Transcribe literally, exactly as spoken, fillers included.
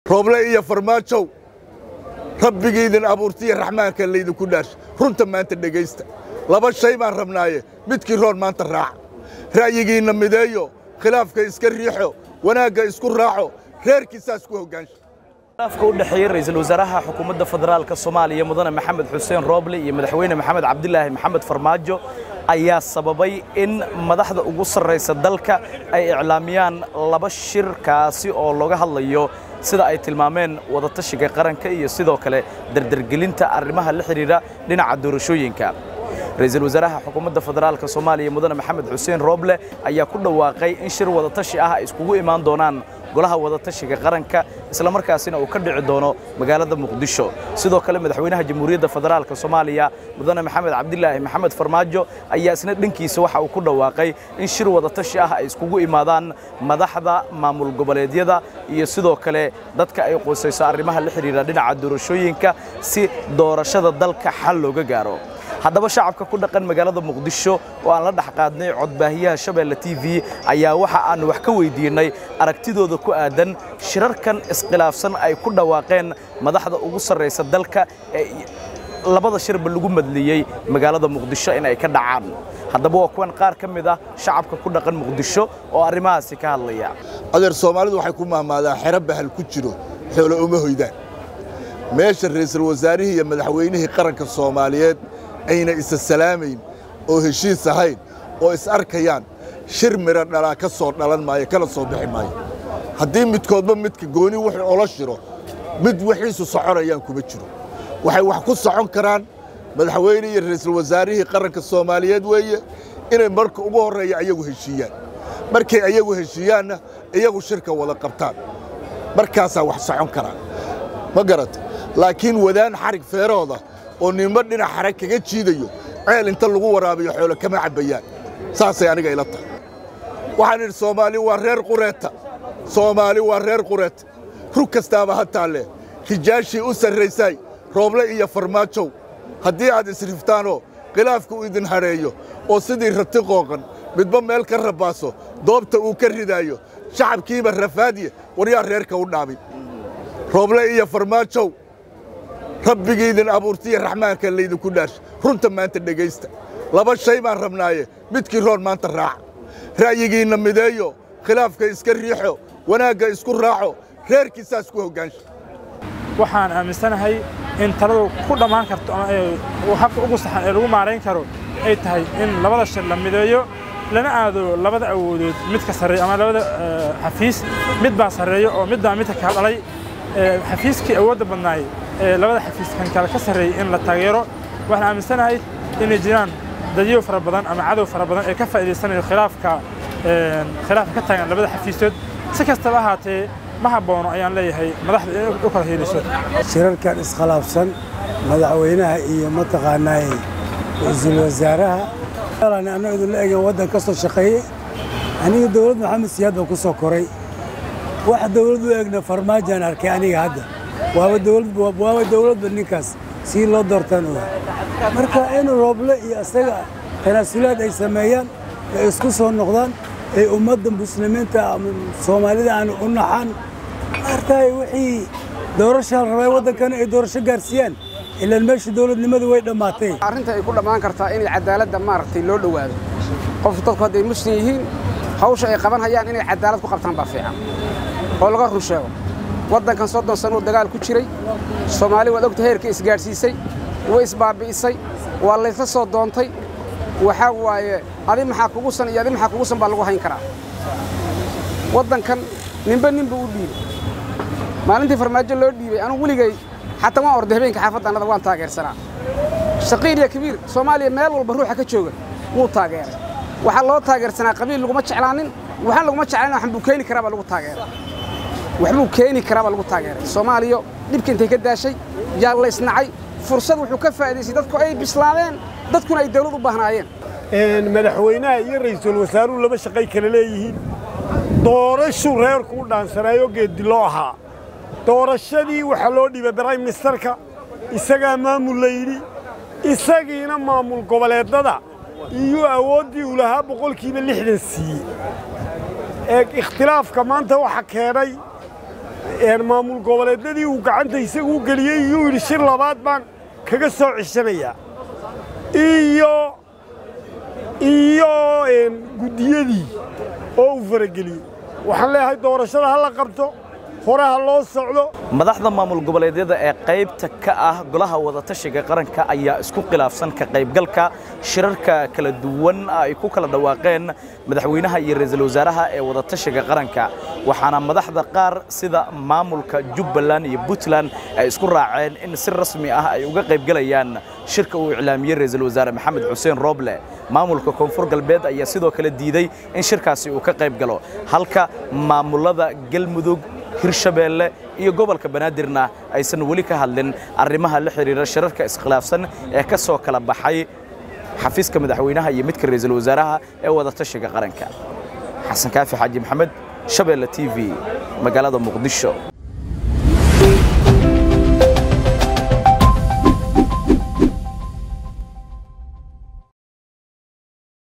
روبلا إيا فرماتشو ربي إذن أبورتي الرحمن كان ليدن كداش رنت ما أنت دقيست لابد شيء ما ربنايه متكي رون ما أنت راع رأيي إن مدايو خلافك إسكر ريحو وناقا إسكر راحو غير كيساس كوه قانش خلافك ودحير رئيس الوزراء حكومة فدرالك الصومالية مدن محمد حسين روبلي iyo madaxweyne محمد عبد الله محمد فرماجو ayaa sababay in madaxda ugu sareysa dalka ay iclaamiyaan laba shir kaasi oo looga hadlayo sida ay tilmaameen wada tashiga qaranka iyo sidoo kale dardargelinta arrimaha la xiriira dhinaca doorashooyinka ra'iisul wasaaraha xukuumadda federaalka Soomaaliya mudane Maxamed Xuseen Roble ayaa ku dhawaaqay in shir wada tashi ah ay iskugu imaan doonaan golaha wada tashiga qaranka isla markaasina uu ka dhici doono magaalada Muqdisho sidoo kale madaxweynaha jamhuuriyadda federaalka Soomaaliya mudane Maxamed Cabdilaahi Maxamed Farmaajo ayaa isna dhankiisa waxa uu ku dhawaaqay in shir wada tashi ah ay iskugu imaadaan madaxda maamul goboleedyada iyo sidoo kale dadka ay qoysayso arrimaha la xiriira dhinaca doorashooyinka si doorashada dalka xal looga gaaro haddaba shacabka ku dhaqan magaalada Muqdisho oo aan la dhaxqaadnay codbaahiyaha Shabeelle T V ayaa waxa aan wax ka weydiinay aragtidooda ku aadan shirarkan iskhilaafsan ay ku dhawaaqeen madaxda ugu sareysa dalka ee labada shirba lagu madliyay magaalada Muqdisho in ay ka dhacaan haddaba waa kuwan qaar ka mid ah shacabka ku dhaqan Muqdisho oo arrimahaasi ka hadlaya adeer Soomaalidu waxay ku maamaadaa xirab bahal ku jiro xoolo uma hoydaan meesha ra'iisul wasaarihi iyo madaxweynihii qaranka Soomaaliyeed ayna isa salaamayn oo heshiis ahayn oo is arkayaan shir mira dhalaa ka soo dhalan maayo kala soo bixi maayo haddii midkoodba midka gooni wuxuu ola shiro mid wixiisu soconayaan kuma jiro waxay wax ku socon karaan madaxweyne iyo ra'iisul wasaarihii qaranka Soomaaliyeed weeye inay marka ugu horeeya ayagu heshiiyaan markay ayagu heshiiyaanna iyagu shirka wada qabtaan markaasaa wax socon karaan ma garata laakiin wadaan xarig feerooda oo nimo dhinac xarag kaga jiidayo ceel inta lagu waraabiyo xoolo kama cabayaan saasay aniga ila tahay waxaan in Soomaali waa reer qureeta Soomaali waa reer qureeta rug kastaaba hataale rijaashi u sareysay Roble iyo Farmaajo haddii aad isriftaano khilaafku idin hareeyo oo sidii rati qooqan midba meel ka rabaaso doobta uu ka ridaayo shacabkiiba rafaadiye wariyaa reerka u dhaabin Roble iyo Farmaajo ربي إذن أبورتي الرحمن كان ليدن كداش رنت ما أنت دقيست لابد شيء ما ربنايه متكي رون ما أنت راع رأيي إن مدايو خلافك إسكر ريحو وناقا إسكر راحو غير كيساس كوه قانش waxaan aaminsanahay in taladu ku dhamaan karto oo xaq ugu saxan ee lagu maareyn karo ay tahay in labada shir la mideeyo lana aado labada awoodood mid ka sareeyo ama labada xafiis mid baa sareeyo oo mid baa mid ka dhalay xafiiskii awoodda badnaay labada xafiis kan kala ka sareeyay in la taageero waxaan aaminsanahay in jiraan dadyo fara badan ama cadow fara badan ee ka faa'iideysanaya khilaafka ee khilaafka ka taagan labada xafiisood si kastaba ahaatee ma haboono ayaan leeyahay madaxda inay u kala heeliso shirarkan iskhilaafsan madaxweynaha iyo mataqaanay ra'iisul wasaaraha ana anagu la eegay wadan ka soo shaqeeyay aniga dawladda Maxamed Siyaad baa ku soo koray wax dawladdu eegna farmaajan arkay aniga hadda waa dawlad waa dawlad ninkaas si loo doortaan marka in Roble iyo asaga tanaasulaad ay sameeyaan ay isku soo noqdaan ay ummadda muslimiinta Soomaalida aan u naxan artay wixii doorasho rabay wadankan ay doorasho gaarsiiyaan ilaa meeshii dawladnimadu way dhamaatay arrinta ay ku dhamaan kartaa in cadaaladda maaragtay loo dhawaado qof dadku haday muslim yihiin hawsha ay qaban hayaan inay cadaalad ku qabtaan baa fiican oo laga rusheeyo waddankan soddon sano dagaal ku jiray Soomaali wad ogtahay heerka isgaarsiisay way isbaabiisay waa la isla soo doontay waxa waaye adi maxaa kugu san iyo adi maxaa kugu san baa lagu hayn karaa waddankan ninba ninba u dhiibay maalintii Farmaajo loo dhiibay anu waligay xataa waan orday habeenka xaafadda waan taageersanaa shaqiir iyo kabiir Soomaaliya meel walba ruuxa ka jooga wuu taageeray waxa loo taageersanaa qabiil lagu ma jeclaanin waxa lagu ma jeclaanin waxan buu keeni karaa baa lagu taageeray waxbuu keeni karaa baa lagu taageeray Soomaaliya dibka intay ka daashay yaa la isnacay fursad wuxuu ka faa'iideysay dadku ay bislaadeen dadkuna ay dawlad u baahnaayeen een madaxweynaha iyo ra'iisul wasaaruhu laba shaqay kala leeyihiin doorasho reerku u dhaansanayo geedi loo ahaa doorashadii waxa loo dhibay prime ministerka isaga maamul leeyri isagiina maamul goboleedada iyo awoodii u lahaa boqolkiiba lixdan sii ee ikhtilaafka maanta waxa keenay een maamul goboleedyadii uu gacanta isagu u geliyey iyuu yidhi shir labaad baan kaga soo ceshanayaa iyo iyo guddiyadii oo uu farageliyey waxaan leeyahay doorashada ha la qabto horaha loo socdo madaxda maamul goboleedyada ee qaybta ka ah golaha wadatashiga qaranka ayaa isku khilaafsan ka qaybgalka shirarka kala duwan ay ku kala dhawaaqeen madaxweynaha iyo ra'iisul wasaaraha ee wadatashiga qaranka waxaana madaxda qaar sida maamulka Jubbaland iyo Puntland ay isku raaceen in si rasmi ah ay uga qaybgalayaan shirka uu iclaamiyay ra'iisul wasaare Maxamed Xuseen Roble maamulka Koonfur Galbeed ayaa sidoo kale diiday in shirkaasi uu ka qaybgalo halka maamulada Galmudug Hirshabeelle iyo gobolka Banaadirna aysan wali ka hadlin arrimaha la xiriira shirarka iskhilaafsan ee ka soo kala baxay xafiiska madaxweynaha iyo midka ra'iisul wasaaraha ee wadatashiga qaranka xasan kaafi xaaji maxamed Shabeelle T V magaalada Muqdisho